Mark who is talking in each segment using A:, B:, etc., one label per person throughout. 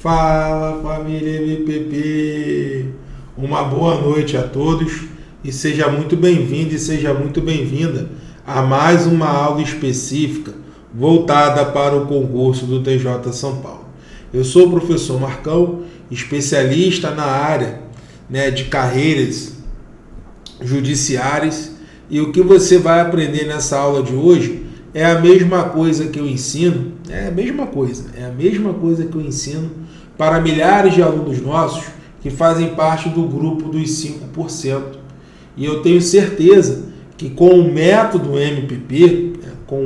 A: Fala, família MPP! Uma boa noite a todos e seja muito bem-vindo e seja muito bem-vinda a mais uma aula específica voltada para o concurso do TJ São Paulo. Eu sou o professor Marcão, especialista na área de carreiras judiciárias, e o que você vai aprender nessa aula de hoje é a mesma coisa que eu ensino, é a mesma coisa que eu ensino para milhares de alunos nossos que fazem parte do grupo dos 5%. E eu tenho certeza que com o método MPP,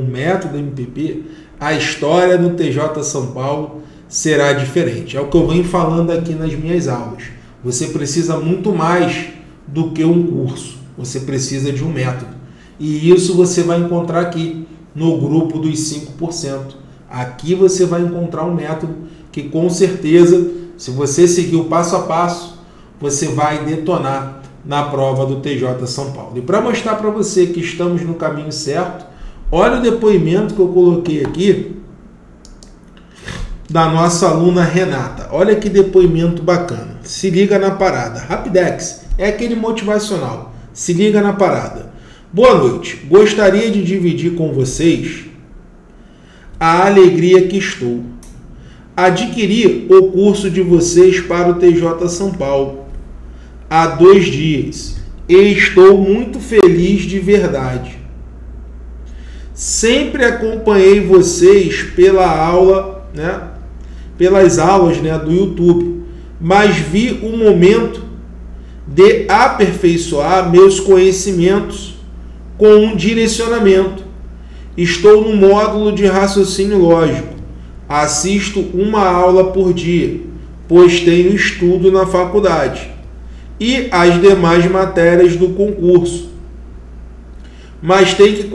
A: a história no TJ São Paulo será diferente. É o que eu venho falando aqui nas minhas aulas. Você precisa muito mais do que um curso. Você precisa de um método. E isso você vai encontrar aqui no grupo dos 5%. Aqui você vai encontrar um método que com certeza, se você seguir o passo a passo, você vai detonar na prova do TJ São Paulo. E para mostrar para você que estamos no caminho certo, olha o depoimento que eu coloquei aqui da nossa aluna Renata. Olha que depoimento bacana. Se liga na parada. Rapidex, é aquele motivacional. Se liga na parada. Boa noite. Gostaria de dividir com vocês a alegria que estou. Adquiri o curso de vocês para o TJ São Paulo há 2 dias e estou muito feliz de verdade. Sempre acompanhei vocês pelas aulas do YouTube, mas vi o momento de aperfeiçoar meus conhecimentos com um direcionamento. Estou no módulo de raciocínio lógico. Assisto uma aula por dia, pois tenho estudo na faculdade e as demais matérias do concurso. Mas tenho que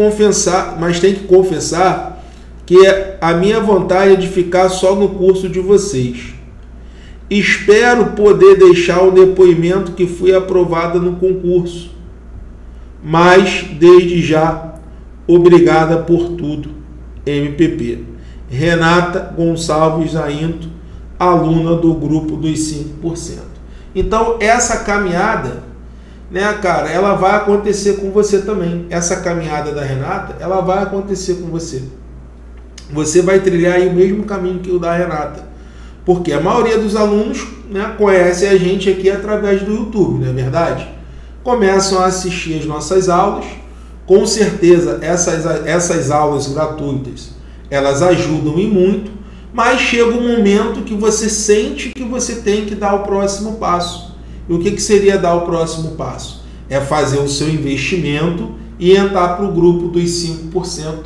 A: confessar que a minha vontade é de ficar só no curso de vocês. Espero poder deixar o depoimento que fui aprovada no concurso. Mas, desde já, obrigada por tudo, MPP. Renata Gonçalves Ainto, aluna do grupo dos 5%. Então, essa caminhada, ela vai acontecer com você também. Essa caminhada da Renata, ela vai acontecer com você. Você vai trilhar aí o mesmo caminho que o da Renata. Porque a maioria dos alunos conhece a gente aqui através do YouTube, não é verdade? Começam a assistir as nossas aulas. Com certeza, essas aulas gratuitas, elas ajudam e muito, mas chega um momento que você sente que você tem que dar o próximo passo. E o que seria dar o próximo passo? É fazer o seu investimento e entrar para o grupo dos 5%.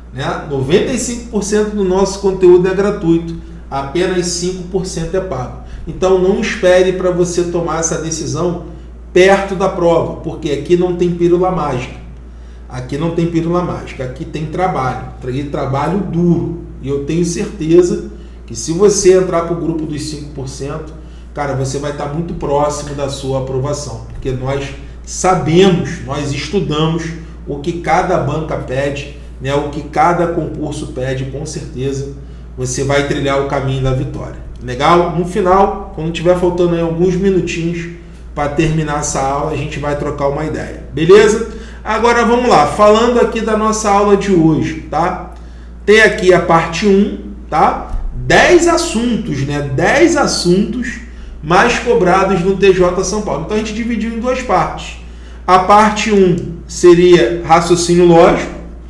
A: 95% do nosso conteúdo é gratuito, apenas 5% é pago. Então não espere para você tomar essa decisão perto da prova, porque aqui não tem pílula mágica. Aqui não tem pílula mágica, aqui tem trabalho, trabalho duro. E eu tenho certeza que se você entrar para o grupo dos 5%, cara, você vai estar muito próximo da sua aprovação, porque nós sabemos, nós estudamos o que cada banca pede, o que cada concurso pede. Com certeza você vai trilhar o caminho da vitória. Legal? No final, quando tiver faltando aí alguns minutinhos para terminar essa aula, a gente vai trocar uma ideia. Beleza? Agora vamos lá, falando aqui da nossa aula de hoje, tá? Tem aqui a parte 1, tá? 10 assuntos, 10 assuntos mais cobrados no TJ São Paulo. Então a gente dividiu em 2 partes. A parte 1 seria raciocínio lógico,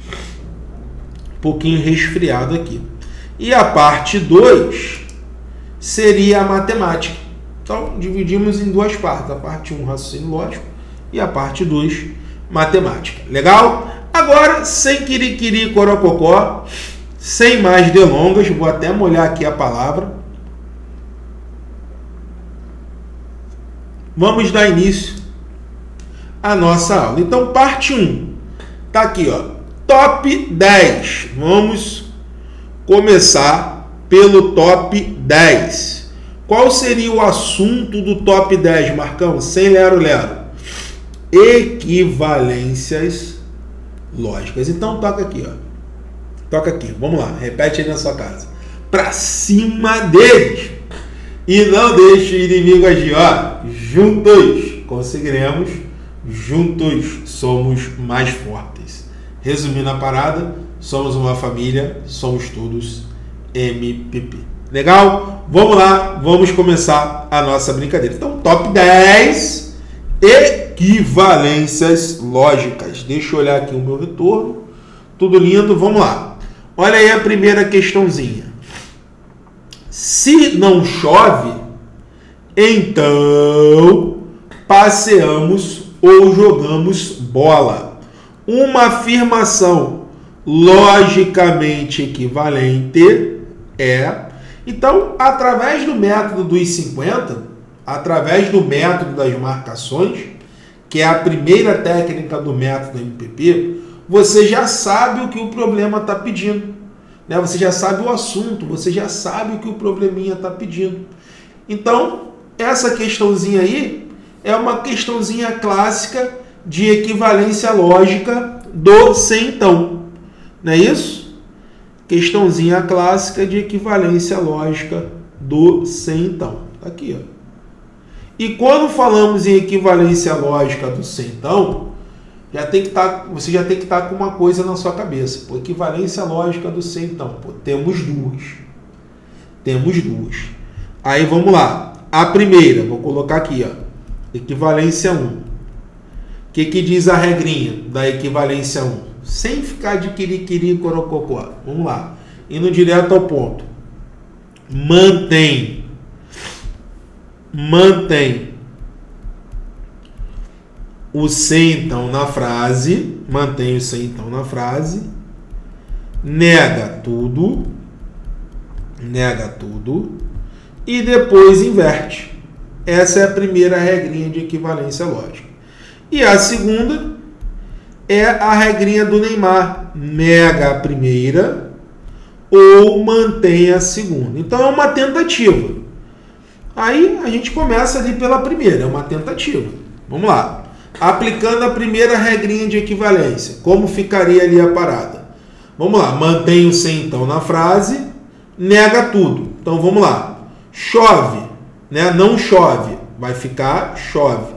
A: um pouquinho resfriado aqui. E a parte 2 seria a matemática. Então dividimos em 2 partes. A parte 1, raciocínio lógico, e a parte 2, matemática. Legal? Agora, sem quiriquiri corococó, sem mais delongas, vou até molhar aqui a palavra. Vamos dar início à nossa aula. Então, parte 1. Tá aqui, ó. Top 10. Vamos começar pelo top 10. Qual seria o assunto do top 10, Marcão? Sem lero-lero. Equivalências lógicas. Então toca aqui, ó. Toca aqui. Vamos lá. Repete aí na sua casa. Pra cima deles. E não deixe o inimigo agir. Ó, juntos conseguiremos, juntos somos mais fortes. Resumindo a parada, somos uma família, somos todos MPP. Legal? Vamos lá, vamos começar a nossa brincadeira. Então, top 10 equivalências lógicas. Deixa eu olhar aqui o meu retorno. Tudo lindo, vamos lá. Olha aí a primeira questãozinha. Se não chove, então passeamos ou jogamos bola. Uma afirmação logicamente equivalente é... Então, através do método dos 50, através do método das marcações, que é a primeira técnica do método MPP, você já sabe o que o problema está pedindo. Né? Você já sabe o assunto, você já sabe o que o probleminha está pedindo. Então, essa questãozinha aí é uma questãozinha clássica de equivalência lógica do se então. Não é isso? Questãozinha clássica de equivalência lógica do se então. Tá aqui, ó. E quando falamos em equivalência lógica do se então, você já tem que estar com uma coisa na sua cabeça. Pô, equivalência lógica do se então. Pô, temos duas. Temos duas. Aí vamos lá. A primeira, vou colocar aqui, ó. Equivalência 1. O que diz a regrinha da equivalência 1? Sem ficar de quiriquiri corococó. Vamos lá. Indo direto ao ponto. Mantém o se então na frase. Mantém o se então na frase. Nega tudo. E depois inverte. Essa é a primeira regrinha de equivalência lógica. E a segunda é a regrinha do Neymar. Nega a primeira ou mantém a segunda. Então é uma tentativa. Aí a gente começa ali pela primeira. É uma tentativa. Vamos lá. Aplicando a primeira regrinha de equivalência. Como ficaria ali a parada? Vamos lá. Mantém o se então na frase. Nega tudo. Então vamos lá. Chove. Né? Não chove. Vai ficar chove.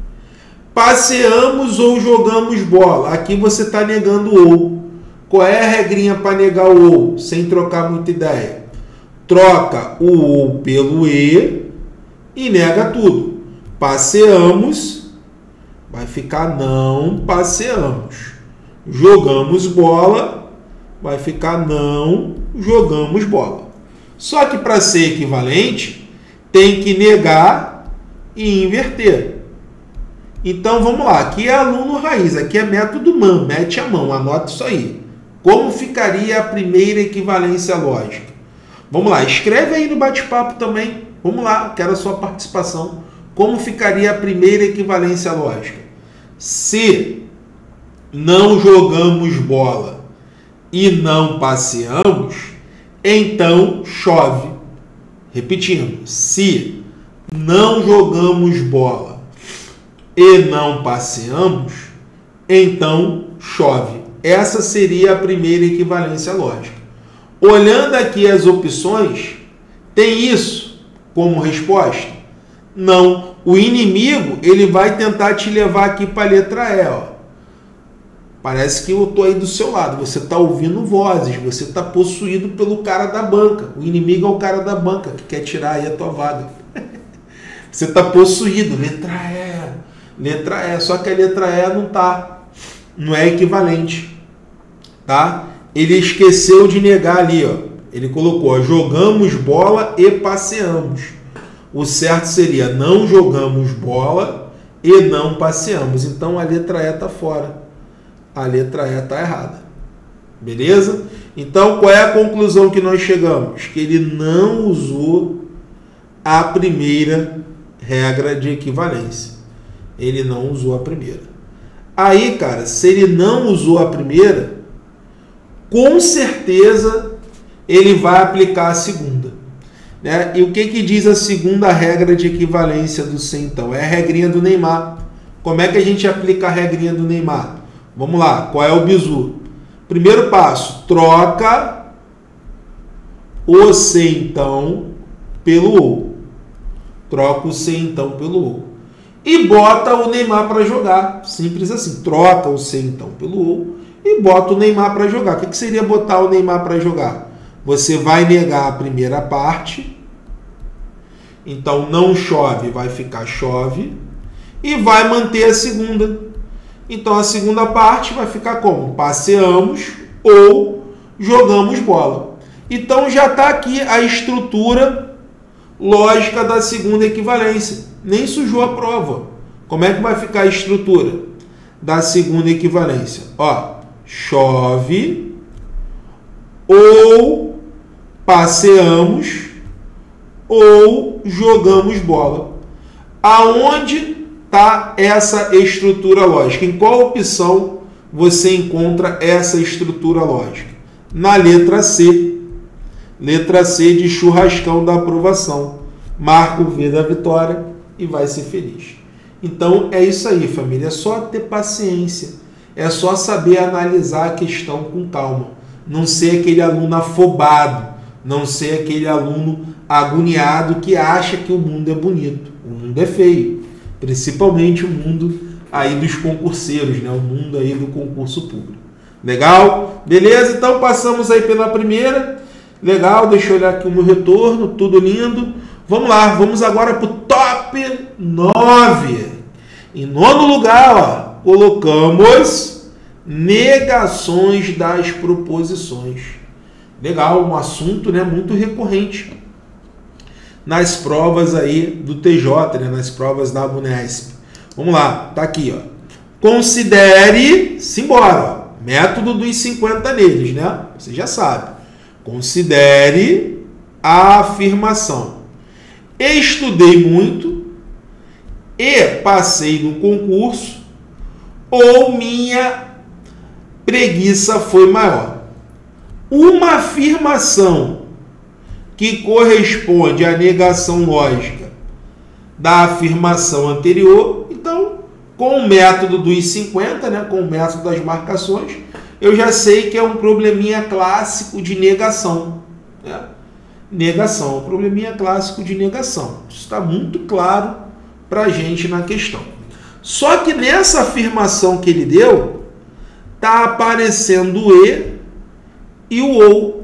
A: Passeamos ou jogamos bola. Aqui você está negando o ou. Qual é a regrinha para negar o ou? Sem trocar muita ideia. Troca o ou pelo e nega tudo. Passeamos. Vai ficar não passeamos. Jogamos bola. Vai ficar não jogamos bola. Só que para ser equivalente, tem que negar e inverter. Então vamos lá, aqui é aluno raiz, aqui é método MAN, mete a mão, anota isso aí. Como ficaria a primeira equivalência lógica? Vamos lá, escreve aí no bate-papo também, vamos lá, quero a sua participação. Como ficaria a primeira equivalência lógica? Se não jogamos bola e não passeamos, então chove. Repetindo, se não jogamos bola e não passeamos, então chove. Essa seria a primeira equivalência lógica. Olhando aqui as opções, tem isso como resposta? Não. O inimigo, ele vai tentar te levar aqui para a letra E. Ó. Parece que eu estou aí do seu lado. Você está ouvindo vozes, você está possuído pelo cara da banca. O inimigo é o cara da banca que quer tirar aí a tua vaga. Você está possuído, letra E, só que a letra E não é equivalente, tá? Ele esqueceu de negar ali, ó. Ele colocou, ó, jogamos bola e passeamos. O certo seria não jogamos bola e não passeamos. Então a letra E está fora. A letra E está errada. Beleza? Então qual é a conclusão que nós chegamos? Que ele não usou a primeira regra de equivalência. Ele não usou a primeira. Aí, cara, se ele não usou a primeira, com certeza ele vai aplicar a segunda. Né? E o que diz a segunda regra de equivalência do se então? É a regrinha do Neymar. Como é que a gente aplica a regrinha do Neymar? Vamos lá, qual é o bizu? Primeiro passo, troca o se então pelo ou. troca o C então pelo OU. E bota o Neymar para jogar. Simples assim. Troca o C então pelo OU e bota o Neymar para jogar. O que seria botar o Neymar para jogar? Você vai negar a primeira parte. Então, não chove, vai ficar chove. E vai manter a segunda. Então, a segunda parte vai ficar como? Passeamos ou jogamos bola. Então, já está aqui a estrutura lógica da segunda equivalência. Nem sujou a prova. Como é que vai ficar a estrutura da segunda equivalência? Ó, chove ou passeamos ou jogamos bola. Aonde está essa estrutura lógica? Em qual opção você encontra essa estrutura lógica? Na letra C. Letra C de churrascão da aprovação. Marca o V da vitória e vai ser feliz. Então é isso aí, família. É só ter paciência. É só saber analisar a questão com calma. Não ser aquele aluno afobado. Não ser aquele aluno agoniado que acha que o mundo é bonito. O mundo é feio. Principalmente o mundo aí dos concurseiros, né? O mundo aí do concurso público. Legal? Beleza? Então passamos aí pela primeira. Legal, deixa eu olhar aqui o meu retorno. Tudo lindo. Vamos lá, vamos agora para o top 9. Em nono lugar, ó, colocamos negações das proposições. Legal, um assunto, né, muito recorrente nas provas aí do TJ, né, nas provas da Unesp. Vamos lá, tá aqui, ó. Considere, simbora, ó, método dos 50 neles, né? Você já sabe. Considere a afirmação. Estudei muito e passei no concurso, ou minha preguiça foi maior. Uma afirmação que corresponde à negação lógica da afirmação anterior. Então, com o método dos 50, né, com o método das marcações, eu já sei que é um probleminha clássico de negação, né? Negação, um probleminha clássico de negação. Isso está muito claro para a gente na questão. Só que nessa afirmação que ele deu, está aparecendo o e o OU.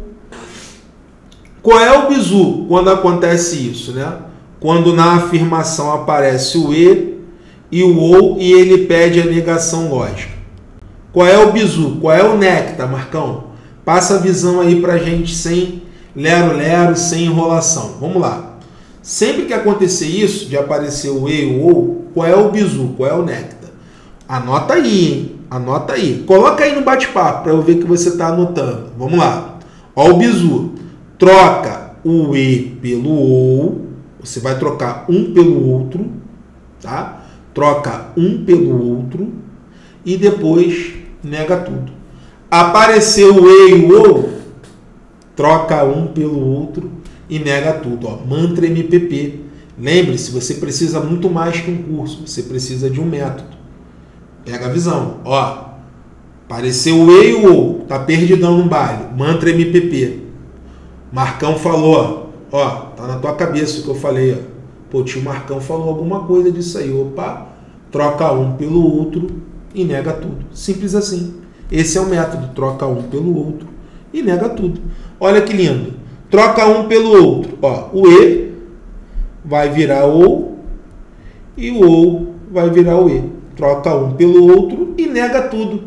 A: Qual é o bizu quando acontece isso, né? Quando na afirmação aparece o e o OU e ele pede a negação lógica. Qual é o bizu? Qual é o néctar, Marcão? Passa a visão aí para a gente sem lero-lero, sem enrolação. Vamos lá. Sempre que acontecer isso, de aparecer o e ou OU, qual é o bizu? Qual é o néctar? Anota aí, hein? Anota aí. Coloca aí no bate-papo para eu ver que você está anotando. Vamos lá. Ó o bizu. Troca o e pelo OU. Você vai trocar um pelo outro, tá? Troca um pelo outro e depois nega tudo. Apareceu o e e o OU, troca um pelo outro e nega tudo. Ó, mantra MPP. Lembre-se, você precisa muito mais que um curso. Você precisa de um método. Pega a visão. Ó, apareceu o e e o OU. Tá perdidão no baile. Mantra MPP. Marcão falou. Ó, tá na tua cabeça o que eu falei. Ó. Pô, tio Marcão falou alguma coisa disso aí. Opa, troca um pelo outro e nega tudo. Simples assim. Esse é o método. Troca um pelo outro e nega tudo. Olha que lindo. Troca um pelo outro. Ó, o e vai virar o e o OU vai virar o e. Troca um pelo outro e nega tudo.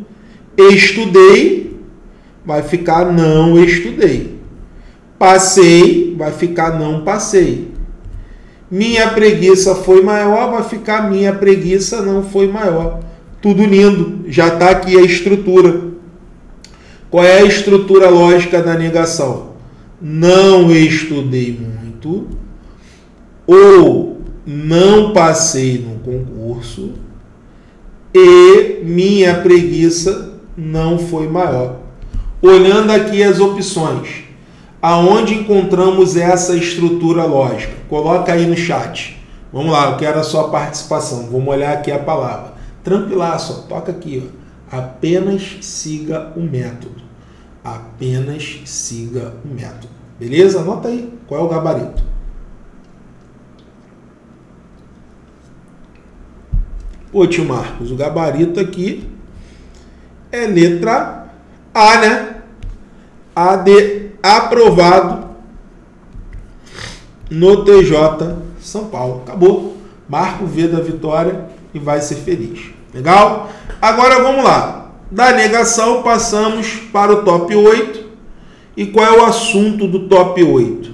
A: Estudei vai ficar não estudei. Passei vai ficar não passei. Minha preguiça foi maior vai ficar minha preguiça não foi maior. Tudo lindo. Já está aqui a estrutura. Qual é a estrutura lógica da negação? Não estudei muito ou não passei no concurso e minha preguiça não foi maior. Olhando aqui as opções, aonde encontramos essa estrutura lógica? Coloca aí no chat. Vamos lá, eu quero a sua participação. Vamos olhar aqui a palavra. Tranquilaço, ó, toca aqui, ó. Apenas siga o método. Apenas siga o método. Beleza? Anota aí. Qual é o gabarito? Pô, tio Marcos, o gabarito aqui é letra A, né? A de aprovado no TJ São Paulo. Acabou. Marca o V da vitória e vai ser feliz. Legal? Agora vamos lá. Da negação passamos para o top 8. E qual é o assunto do top 8?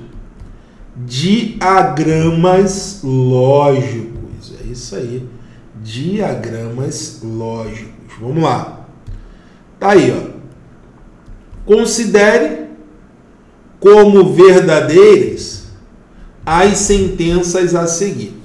A: Diagramas lógicos. É isso aí. Diagramas lógicos. Vamos lá. Tá aí, ó. Considere como verdadeiras as sentenças a seguir.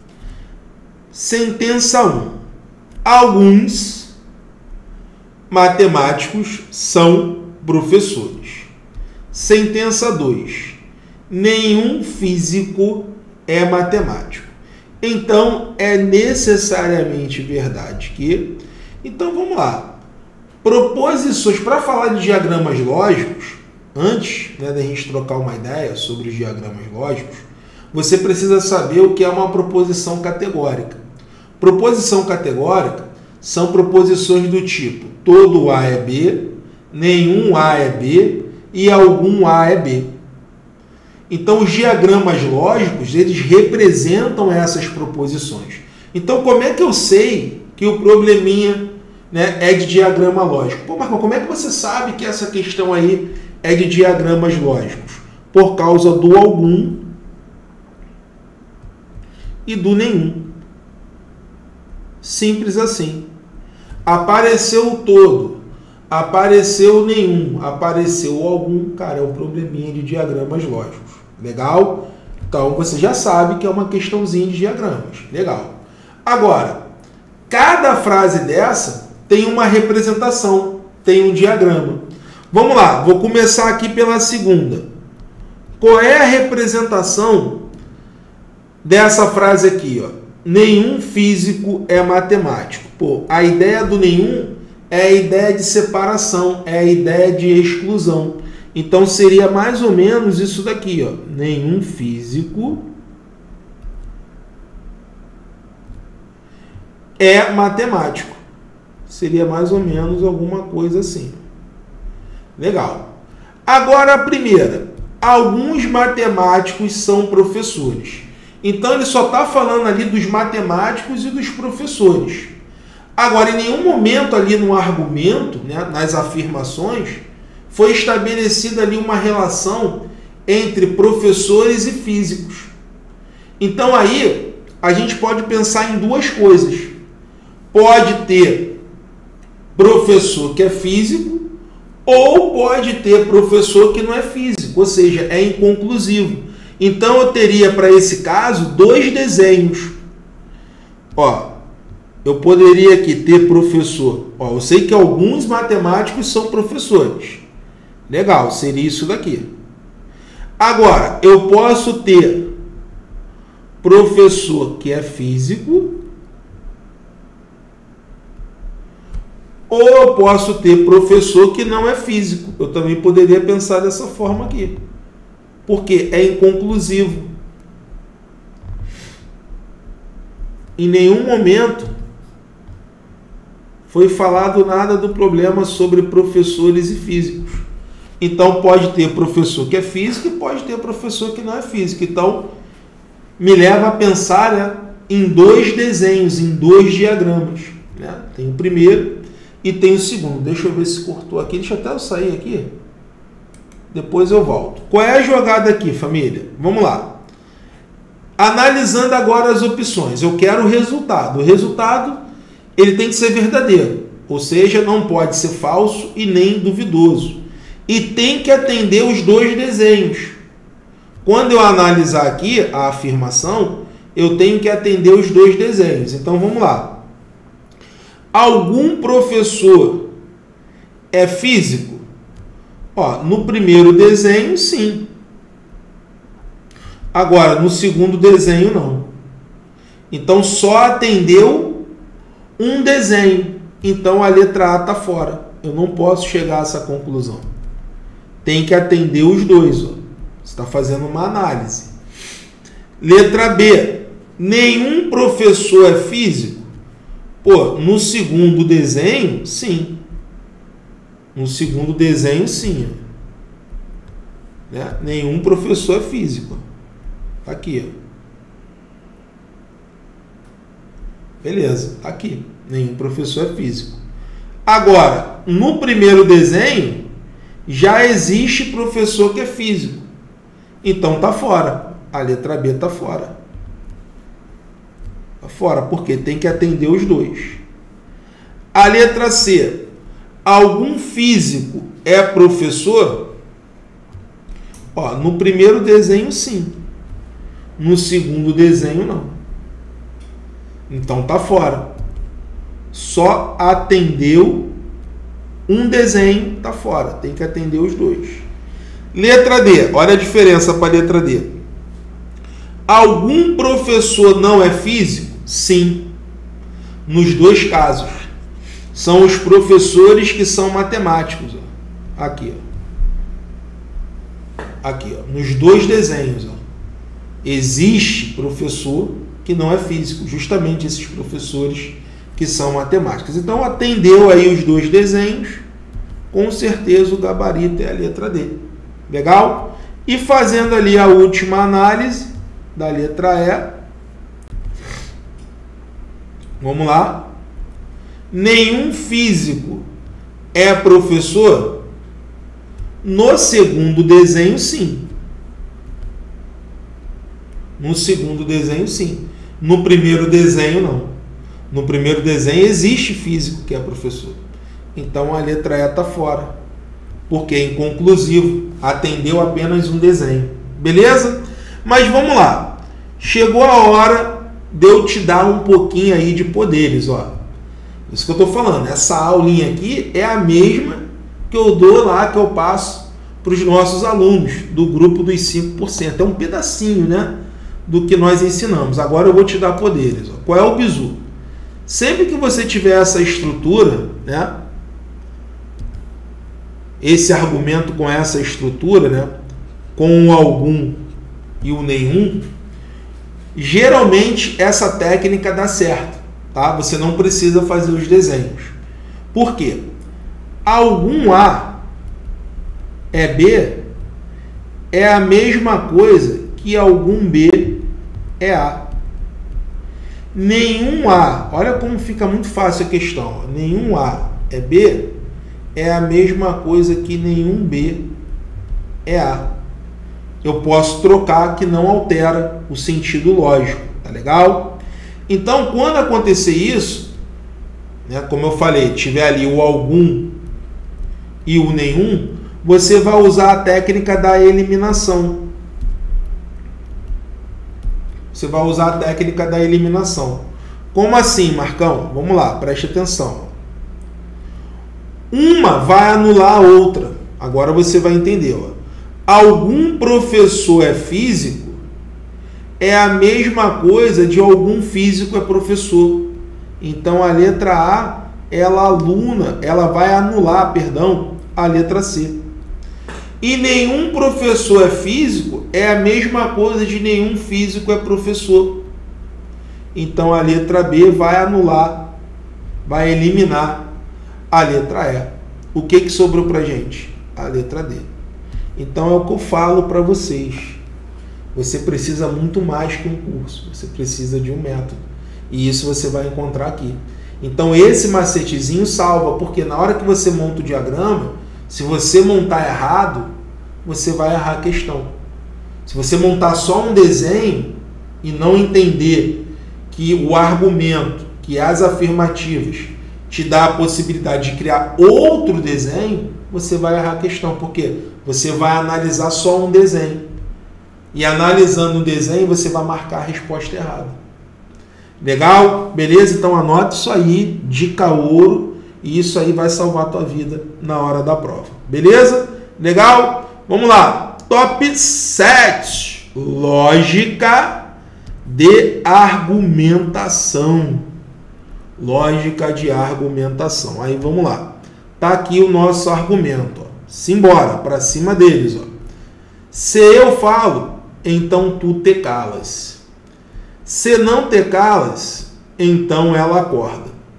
A: Sentença 1. Alguns matemáticos são professores. Sentença 2. Nenhum físico é matemático. Então, é necessariamente verdade que... Então, vamos lá. Proposições, para falar de diagramas lógicos, antes, né, da gente trocar uma ideia sobre os diagramas lógicos, você precisa saber o que é uma proposição categórica. Proposição categórica são proposições do tipo todo A é B, nenhum A é B e algum A é B. Então, os diagramas lógicos, eles representam essas proposições. Então, como é que eu sei que o probleminha, né, é de diagrama lógico? Pô, Marcos, como é que você sabe que essa questão aí é de diagramas lógicos? Por causa do algum e do nenhum. Simples assim. Apareceu o todo, apareceu o nenhum, apareceu o algum, cara, é um probleminha de diagramas lógicos. Legal? Então você já sabe que é uma questãozinha de diagramas. Legal. Agora, cada frase dessa tem uma representação, tem um diagrama. Vamos lá, vou começar aqui pela segunda. Qual é a representação dessa frase aqui, ó? Nenhum físico é matemático. Pô, a ideia do nenhum é a ideia de separação, é a ideia de exclusão. Então seria mais ou menos isso daqui, ó. Nenhum físico é matemático. Seria mais ou menos alguma coisa assim. Legal. Agora a primeira. Alguns matemáticos são professores. Então ele só está falando ali dos matemáticos e dos professores. Agora, em nenhum momento ali no argumento, né, nas afirmações, foi estabelecida ali uma relação entre professores e físicos. Então aí a gente pode pensar em duas coisas. Pode ter professor que é físico ou pode ter professor que não é físico, ou seja, é inconclusivo. Então eu teria para esse caso dois desenhos. Ó, eu poderia aqui ter professor. Ó, eu sei que alguns matemáticos são professores. Legal, seria isso daqui. Agora, eu posso ter professor que é físico ou eu posso ter professor que não é físico. Eu também poderia pensar dessa forma aqui. Porque é inconclusivo. Em nenhum momento foi falado nada do problema sobre professores e físicos. Então pode ter professor que é físico e pode ter professor que não é físico. Então me leva a pensar, né, em dois desenhos, em dois diagramas. Né? Tem o primeiro e tem o segundo. Deixa eu ver se cortou aqui. Deixa até eu sair aqui. Depois eu volto. Qual é a jogada aqui, família? Vamos lá. Analisando agora as opções. Eu quero o resultado. O resultado, ele tem que ser verdadeiro. Ou seja, não pode ser falso e nem duvidoso. E tem que atender os dois desenhos. Quando eu analisar aqui a afirmação, eu tenho que atender os dois desenhos. Então, vamos lá. Algum professor é físico? Ó, no primeiro desenho, sim. Agora, no segundo desenho, não. Então, só atendeu um desenho. Então, a letra A está fora. Eu não posso chegar a essa conclusão. Tem que atender os dois. Ó. Você está fazendo uma análise. Letra B. Nenhum professor é físico? Pô, no segundo desenho, sim. No segundo desenho, sim. Né? Nenhum professor é físico. Tá aqui, ó. Beleza, tá aqui. Nenhum professor é físico. Agora, no primeiro desenho, já existe professor que é físico. Então tá fora. A letra B tá fora. Tá fora, porque tem que atender os dois. A letra C. Algum físico é professor? Ó, no primeiro desenho, sim. No segundo desenho, não. Então tá fora. Só atendeu um desenho, tá fora. Tem que atender os dois. Letra D. Olha a diferença para a letra D. Algum professor não é físico? Sim. Nos dois casos. São os professores que são matemáticos. Ó. Aqui, ó. Aqui, ó. Nos dois desenhos. Ó. Existe professor que não é físico. Justamente esses professores que são matemáticos. Então, atendeu aí os dois desenhos. Com certeza o gabarito é a letra D. Legal? E fazendo ali a última análise da letra E. Vamos lá. Nenhum físico é professor? No segundo desenho, sim. No segundo desenho, sim. No primeiro desenho, não. No primeiro desenho existe físico que é professor. Então a letra E está fora. Porque é inconclusivo. Atendeu apenas um desenho. Beleza? Mas vamos lá. Chegou a hora de eu te dar um pouquinho aí de poderes, ó. Isso que eu estou falando. Essa aulinha aqui é a mesma que eu dou lá, que eu passo para os nossos alunos do grupo dos 5%. É um pedacinho, né, do que nós ensinamos. Agora eu vou te dar poderes. Ó. Qual é o bizu? Sempre que você tiver essa estrutura, né, esse argumento com essa estrutura, né, com o algum e o nenhum, geralmente essa técnica dá certo. Tá? Você não precisa fazer os desenhos. Por quê? Algum A é B é a mesma coisa que algum B é A. Nenhum A, olha como fica muito fácil a questão. Nenhum A é B é a mesma coisa que nenhum B é A. Eu posso trocar, que não altera o sentido lógico. Tá legal? Então, quando acontecer isso, né, como eu falei, tiver ali o algum e o nenhum, você vai usar a técnica da eliminação. Você vai usar a técnica da eliminação. Como assim, Marcão? Vamos lá, preste atenção. Uma vai anular a outra. Agora você vai entender. Ó. Algum professor é físico é a mesma coisa de algum físico é professor. Então a letra A, ela vai anular, perdão, a letra C. E nenhum professor é físico é a mesma coisa de nenhum físico é professor. Então a letra B vai anular, vai eliminar a letra E. O que sobrou pra gente? A letra D. Então é o que eu falo para vocês. Você precisa muito mais que um curso. Você precisa de um método. E isso você vai encontrar aqui. Então esse macetezinho salva, porque na hora que você monta o diagrama, se você montar errado, você vai errar a questão. Se você montar só um desenho e não entender que o argumento, que as afirmativas te dá a possibilidade de criar outro desenho, você vai errar a questão. Por quê? Você vai analisar só um desenho. E analisando o desenho, você vai marcar a resposta errada. Legal? Beleza? Então anota isso aí, dica ouro, e isso aí vai salvar a tua vida na hora da prova. Beleza? Legal? Vamos lá. Top 7. Lógica de argumentação. Lógica de argumentação. Aí vamos lá. Tá aqui o nosso argumento. Ó. Simbora, para cima deles. Ó. Se eu falo, então tu te calas. Se não te calas, então ela acorda.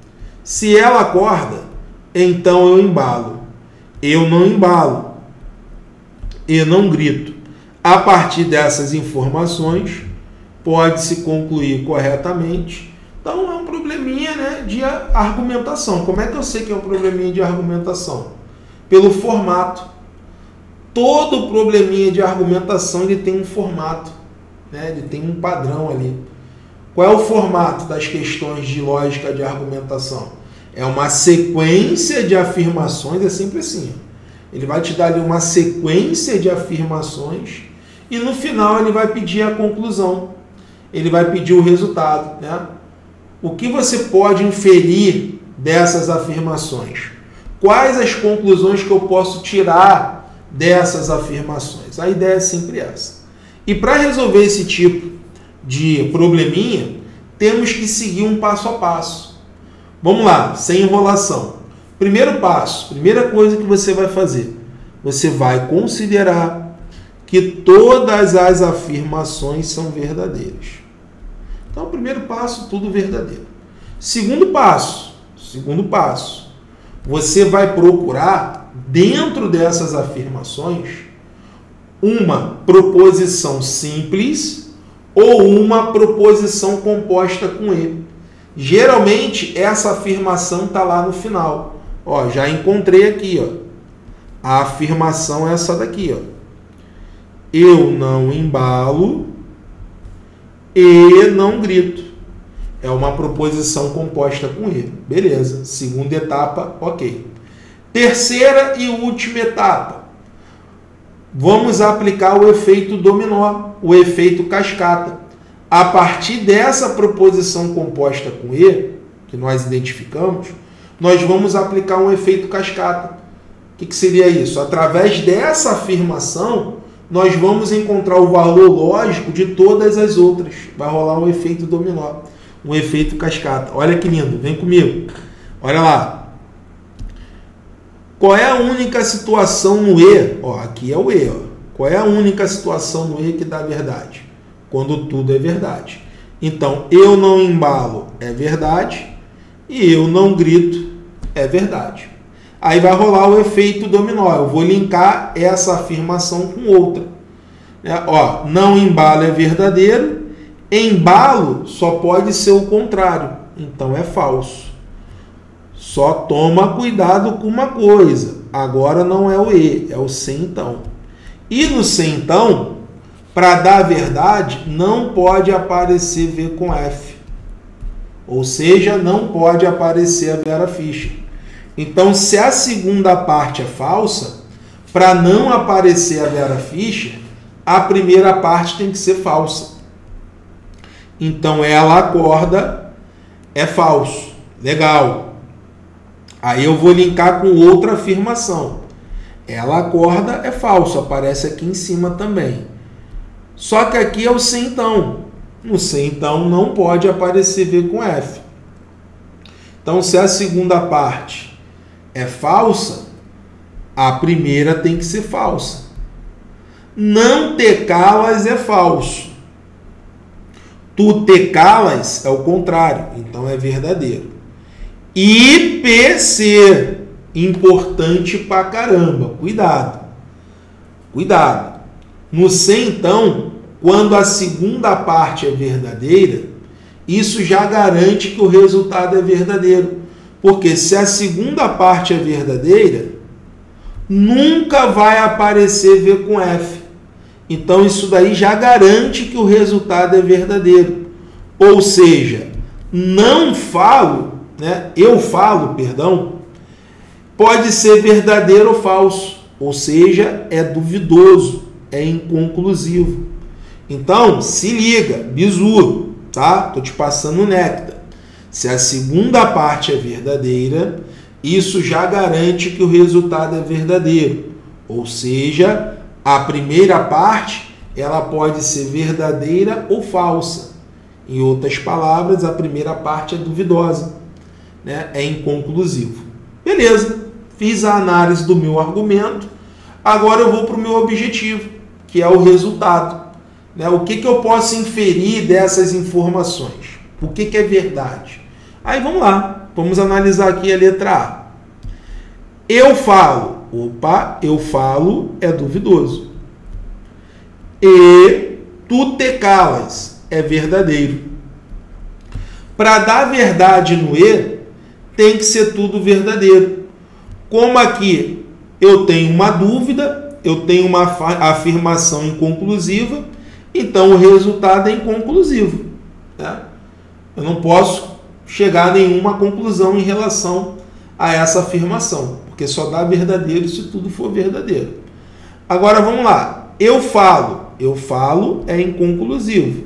A: Se ela acorda, então eu embalo. Eu não embalo. Eu não grito. A partir dessas informações, pode-se concluir corretamente. Então, é um probleminha, né, de argumentação. Como é que eu sei que é um probleminha de argumentação? Pelo formato. Todo probleminha de argumentação ele tem um formato, né? Ele tem um padrão ali. Qual é o formato das questões de lógica de argumentação? É uma sequência de afirmações, é sempre assim. Ele vai te dar ali uma sequência de afirmações e no final ele vai pedir a conclusão. Ele vai pedir o resultado, né? O que você pode inferir dessas afirmações? Quais as conclusões que eu posso tirar dessas afirmações? A ideia é sempre essa. E para resolver esse tipo de probleminha, temos que seguir um passo a passo. Vamos lá, sem enrolação. Primeiro passo, primeira coisa que você vai fazer, você vai considerar que todas as afirmações são verdadeiras. Então, primeiro passo, tudo verdadeiro. Segundo passo, você vai procurar, dentro dessas afirmações, uma proposição simples ou uma proposição composta com E. Geralmente, essa afirmação está lá no final. Ó, já encontrei aqui, ó. A afirmação é essa daqui, ó. Eu não embalo e não grito. É uma proposição composta com E. Beleza. Segunda etapa, ok. Terceira e última etapa. Vamos aplicar o efeito dominó, o efeito cascata. A partir dessa proposição composta com E, que nós identificamos, nós vamos aplicar um efeito cascata. O que seria isso? Através dessa afirmação, nós vamos encontrar o valor lógico de todas as outras. Vai rolar um efeito dominó, um efeito cascata. Olha que lindo, vem comigo. Olha lá. Qual é a única situação no E? Ó, aqui é o E. Ó. Qual é a única situação no E que dá verdade? Quando tudo é verdade. Então, eu não embalo é verdade e eu não grito é verdade. Aí vai rolar o efeito dominó. Eu vou linkar essa afirmação com outra. Ó, não embalo é verdadeiro, embalo só pode ser o contrário. Então é falso. Só toma cuidado com uma coisa. Agora não é o E, é o sem então. E no sem então, para dar verdade, não pode aparecer V com F. Ou seja, não pode aparecer a Vera Fischer. Então, se a segunda parte é falsa, para não aparecer a Vera Fischer, a primeira parte tem que ser falsa. Então, ela acorda é falso. Legal. Aí eu vou linkar com outra afirmação. Ela acorda é falso, aparece aqui em cima também. Só que aqui é o sem então. No sem então não pode aparecer V com F. Então, se a segunda parte é falsa, a primeira tem que ser falsa. Não te calas é falso. Tu te calas é o contrário, então é verdadeiro. IPC, importante pra caramba. Cuidado. Cuidado. No sem então, quando a segunda parte é verdadeira, isso já garante que o resultado é verdadeiro. Porque se a segunda parte é verdadeira, nunca vai aparecer V com F. Então, isso daí já garante que o resultado é verdadeiro. Ou seja, não falo, né? Eu falo, perdão, pode ser verdadeiro ou falso. Ou seja, é duvidoso, é inconclusivo. Então, se liga, bizu, tá? Tô te passando o néctar. Se a segunda parte é verdadeira, isso já garante que o resultado é verdadeiro. Ou seja, a primeira parte ela pode ser verdadeira ou falsa. Em outras palavras, a primeira parte é duvidosa, né? É inconclusivo. Beleza, fiz a análise do meu argumento. Agora eu vou para o meu objetivo, que é o resultado. Né? O que eu posso inferir dessas informações? O que é verdade? Aí vamos lá, Vamos analisar aqui a letra A. Eu falo. Opa, eu falo é duvidoso. E tu te calas é verdadeiro. Para dar verdade no E, tem que ser tudo verdadeiro. Como aqui eu tenho uma dúvida, eu tenho uma afirmação inconclusiva, então o resultado é inconclusivo. Né? Eu não posso chegar a nenhuma conclusão em relação a essa afirmação, porque só dá verdadeiro se tudo for verdadeiro. Agora vamos lá. Eu falo é inconclusivo.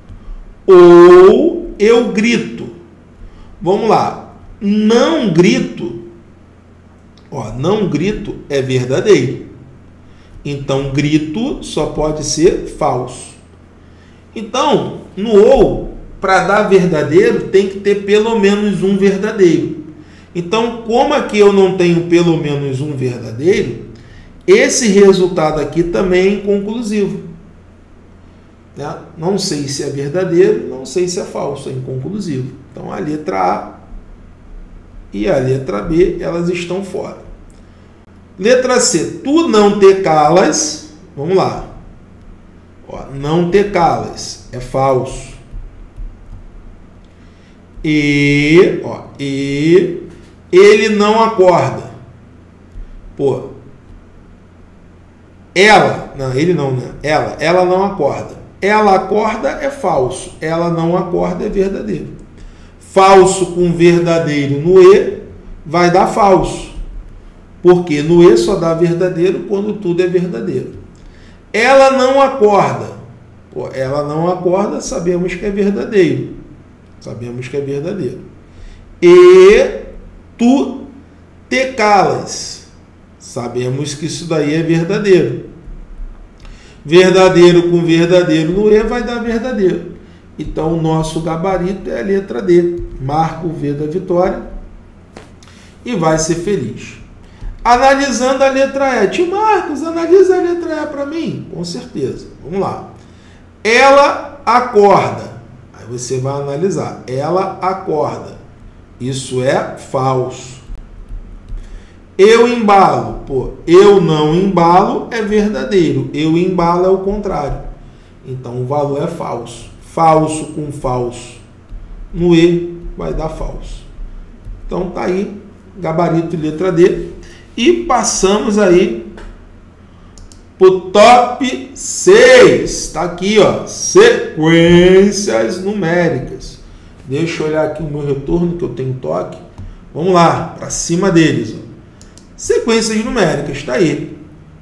A: Ou eu grito. Vamos lá. Não grito. Não grito é verdadeiro. Então, grito só pode ser falso. Então, no ou, para dar verdadeiro, tem que ter pelo menos um verdadeiro. Então, como aqui eu não tenho pelo menos um verdadeiro, esse resultado aqui também é inconclusivo. Né? Não sei se é verdadeiro, não sei se é falso, é inconclusivo. Então, a letra A e a letra B, elas estão fora. Letra C, tu não te calas. Vamos lá. Não te calas é falso. E ele não acorda. Ela não acorda. Ela acorda é falso. Ela não acorda é verdadeiro. Falso com verdadeiro no E vai dar falso. Porque no E só dá verdadeiro quando tudo é verdadeiro. Ela não acorda. Ela não acorda, sabemos que é verdadeiro. E tu te calas. Sabemos que isso daí é verdadeiro. Verdadeiro com verdadeiro no E vai dar verdadeiro. Então, o nosso gabarito é a letra D. Marca o V da vitória e vai ser feliz. Analisando a letra E. Tio Marcos, analisa a letra E para mim. Com certeza. Vamos lá. Ela acorda. Aí você vai analisar. Ela acorda. Isso é falso. Eu embalo. Eu não embalo é verdadeiro. Eu embalo é o contrário. Então, o valor é falso. Falso com falso no E vai dar falso. Então, tá aí. Gabarito letra D. E passamos aí para o top 6. Está aqui, sequências numéricas. Deixa eu olhar aqui o meu retorno, que eu tenho toque. Vamos lá, para cima deles. Sequências numéricas, está aí.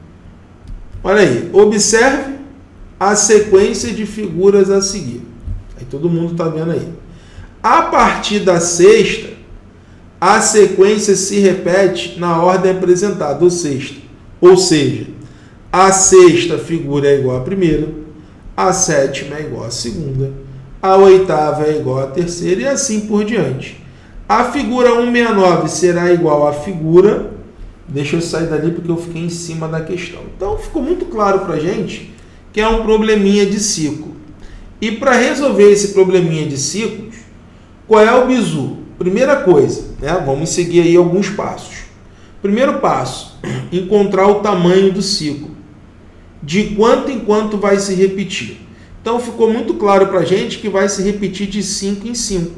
A: Olha aí, observe a sequência de figuras a seguir. Aí todo mundo está vendo aí. A partir da sexta, a sequência se repete na ordem apresentada, ou seja, a sexta figura é igual à primeira, a sétima é igual à segunda, a oitava é igual à terceira e assim por diante. A figura 169 será igual à figura... Deixa eu sair dali porque eu fiquei em cima da questão. Então, ficou muito claro para a gente que é um probleminha de ciclo. E para resolver esse probleminha de ciclos, qual é o bizu? Primeira coisa, vamos seguir aí alguns passos. Primeiro passo, encontrar o tamanho do ciclo. De quanto em quanto vai se repetir. Então, ficou muito claro para a gente que vai se repetir de 5 em 5.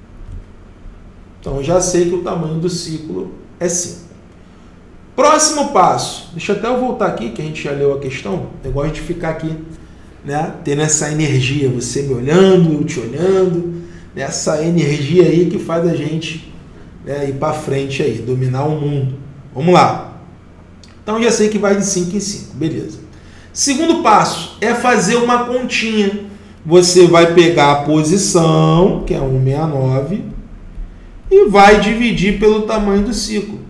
A: Então, eu já sei que o tamanho do ciclo é 5. Próximo passo. Deixa até eu voltar aqui, que a gente já leu a questão. Eu gosto de ficar aqui, tendo essa energia. Você me olhando, eu te olhando. Essa energia aí que faz a gente ir para frente aí, dominar o mundo. Vamos lá. Então, já sei que vai de 5 em 5. Beleza. Segundo passo é fazer uma continha. Você vai pegar a posição, que é 169, e vai dividir pelo tamanho do ciclo.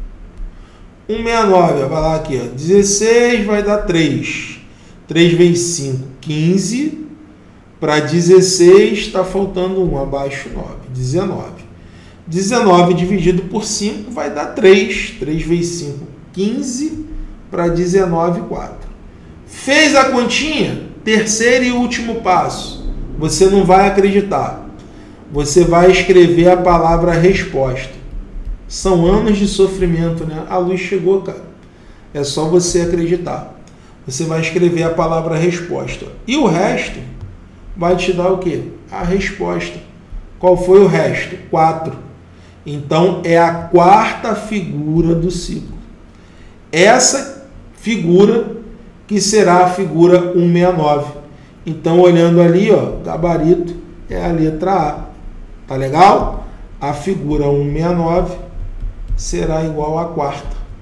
A: 169, vai lá aqui, 16 vai dar 3. 3 vezes 5, 15. Para 16 está faltando 1, abaixo 9, 19. 19 dividido por 5 vai dar 3. 3 vezes 5, 15. Para 19, 4. Fez a continha? Terceiro e último passo. Você não vai acreditar. você vai escrever a palavra resposta. São anos de sofrimento, né? A luz chegou, cara. É só você acreditar. Você vai escrever a palavra resposta. E o resto vai te dar o quê? A resposta. Qual foi o resto? 4. Então, é a 4ª figura do ciclo. Essa figura que será a figura 169. Então, olhando ali, ó, gabarito é a letra A. Tá legal? A figura 169 será igual à 4ª.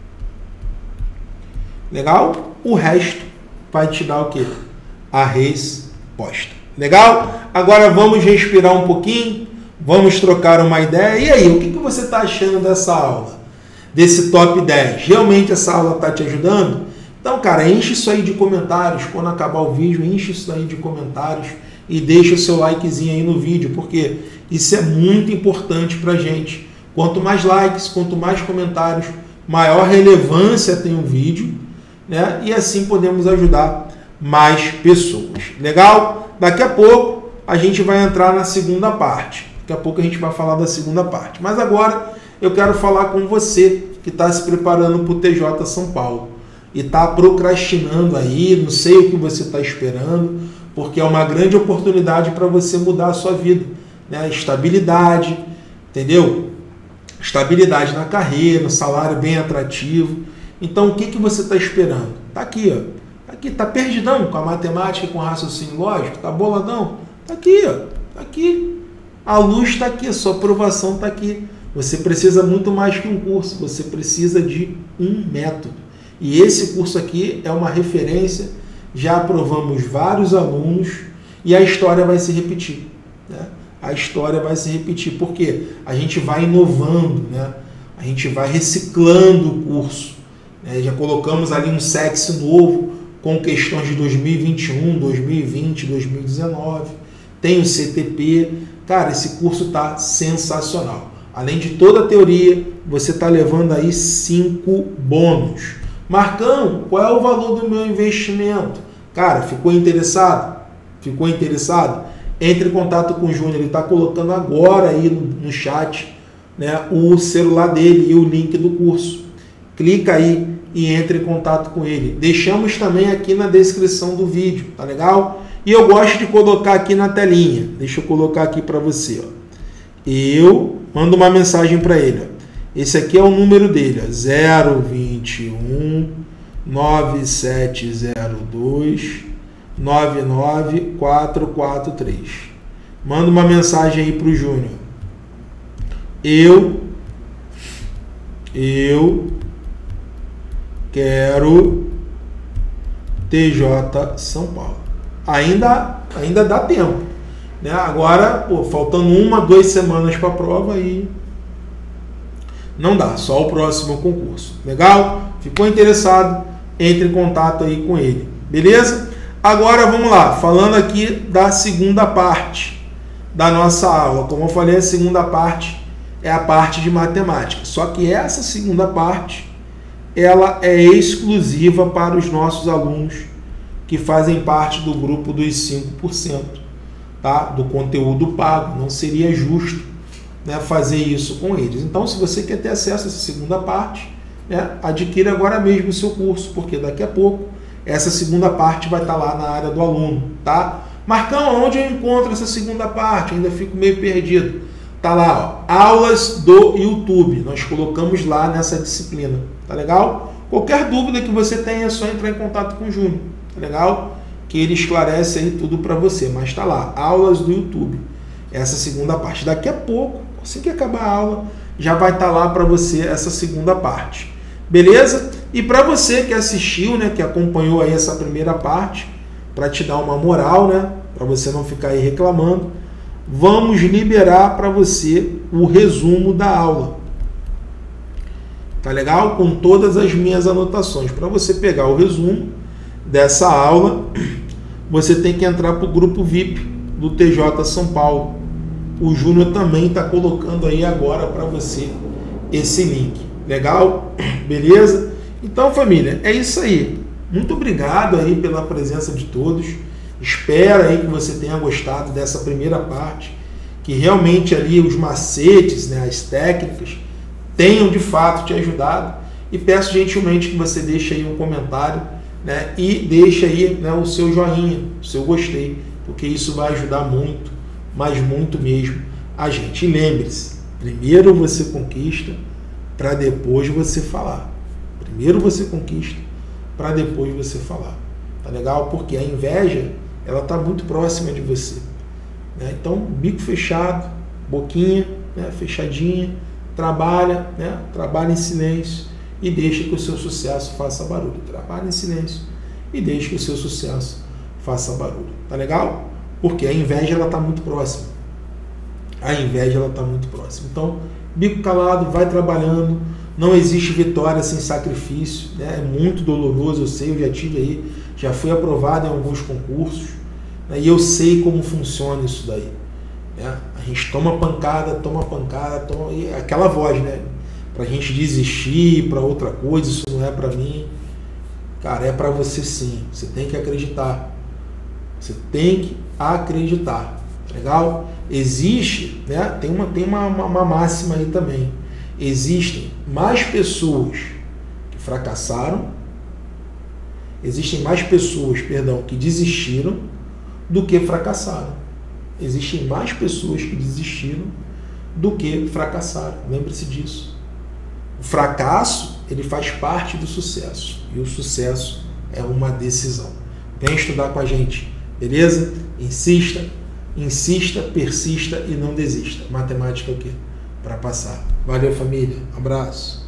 A: Legal? O resto vai te dar o quê? A resposta. Legal? Agora vamos respirar um pouquinho, vamos trocar uma ideia. E aí, o que você está achando dessa aula? Desse top 10? Realmente essa aula está te ajudando? Então, cara, enche isso aí de comentários. Quando acabar o vídeo, enche isso aí de comentários e deixa o seu likezinho aí no vídeo, porque isso é muito importante para a gente. Quanto mais likes, quanto mais comentários, maior relevância tem o vídeo, né? E assim podemos ajudar mais pessoas. Legal? Daqui a pouco a gente vai entrar na segunda parte. Daqui a pouco a gente vai falar da segunda parte. Mas agora eu quero falar com você que está se preparando para o TJ São Paulo e está procrastinando aí, não sei o que você está esperando, porque é uma grande oportunidade para você mudar a sua vida, né? Estabilidade, entendeu? Estabilidade na carreira, um salário bem atrativo. Então, o que você está esperando? Está aqui, ó. Tá aqui, tá perdidão com a matemática e com o raciocínio lógico? Tá boladão? Tá aqui, ó. Tá aqui. A luz está aqui, a sua aprovação está aqui. Você precisa muito mais que um curso, você precisa de um método. E esse curso aqui é uma referência, já aprovamos vários alunos e a história vai se repetir, né? A história vai se repetir, porque a gente vai inovando, né? A gente vai reciclando o curso, né? Já colocamos ali um SEX novo, com questões de 2021, 2020, 2019, tem o CTP. Cara, esse curso está sensacional. Além de toda a teoria, você está levando aí 5 bônus. Marcão, qual é o valor do meu investimento? Cara, ficou interessado? Ficou interessado? Entre em contato com o Júnior, ele está colocando agora aí no chat, né, o celular dele e o link do curso. Clica aí e entre em contato com ele. Deixamos também aqui na descrição do vídeo, tá legal? E eu gosto de colocar aqui na telinha. Deixa eu colocar aqui para você, ó. Eu mando uma mensagem para ele, ó. Esse aqui é o número dele, ó, 021 9702 99443. Manda uma mensagem aí para o Júnior. Eu quero TJ São Paulo. Ainda dá tempo, né? Agora, pô, faltando 1, 2 semanas para a prova e não dá, só o próximo concurso. Legal? Ficou interessado? Entre em contato aí com ele. Beleza? Agora vamos lá, falando aqui da segunda parte da nossa aula. Como eu falei, a segunda parte é a parte de matemática. Só que essa segunda parte, ela é exclusiva para os nossos alunos que fazem parte do grupo dos 5%, tá? Do conteúdo pago. Não seria justo, né, fazer isso com eles. Então, se você quer ter acesso a essa segunda parte, né, adquira agora mesmo o seu curso, porque daqui a pouco essa segunda parte vai estar lá na área do aluno, tá? Marcão, onde eu encontro essa segunda parte? Ainda fico meio perdido. Tá lá, ó, aulas do YouTube. Nós colocamos lá nessa disciplina, tá legal? Qualquer dúvida que você tenha é só entrar em contato com o Júnior, tá legal? Que ele esclarece aí tudo para você. Mas tá lá, aulas do YouTube. Essa segunda parte. Daqui a pouco, assim que acabar a aula, já vai estar lá para você essa segunda parte. Beleza? E para você que assistiu, né, que acompanhou aí essa primeira parte, para te dar uma moral, né, para você não ficar aí reclamando, vamos liberar para você o resumo da aula. Tá legal? Com todas as minhas anotações. Para você pegar o resumo dessa aula, você tem que entrar para o grupo VIP do TJ São Paulo. O Júnior também está colocando aí agora para você esse link. Legal? Beleza? Então, família, é isso aí. Muito obrigado aí pela presença de todos. Espero aí que você tenha gostado dessa primeira parte. que realmente ali os macetes, né, as técnicas, tenham de fato te ajudado, e peço gentilmente que você deixe aí um comentário, né, e deixe aí, né, o seu joinha, o seu gostei, porque isso vai ajudar muito, mas muito mesmo a gente. E lembre-se, primeiro você conquista para depois você falar. Primeiro você conquista para depois você falar. Tá legal? Porque a inveja, ela tá muito próxima de você, né? Então, bico fechado, boquinha, né, fechadinha, trabalha, né, trabalha em silêncio e deixa que o seu sucesso faça barulho. Trabalha em silêncio e deixa que o seu sucesso faça barulho. Tá legal? Porque a inveja, ela tá muito próxima. A inveja, ela tá muito próxima. Então, bico calado, vai trabalhando. Não existe vitória sem sacrifício, né? É muito doloroso, eu sei, eu já tive aí, já fui aprovado em alguns concursos, né? E eu sei como funciona isso daí, né? A gente toma pancada, e aquela voz, né? Pra gente desistir para outra coisa, isso não é para mim. Cara, é para você sim, você tem que acreditar. Você tem que acreditar, legal? Existe, né? Tem uma máxima aí também. Existem mais pessoas que fracassaram, existem mais pessoas, que desistiram do que fracassaram. Existem mais pessoas que desistiram do que fracassaram. Lembre-se disso. O fracasso, ele faz parte do sucesso. E o sucesso é uma decisão. Vem estudar com a gente, beleza? Insista, persista e não desista. Matemática é o quê? Para passar. Valeu, família. Abraço.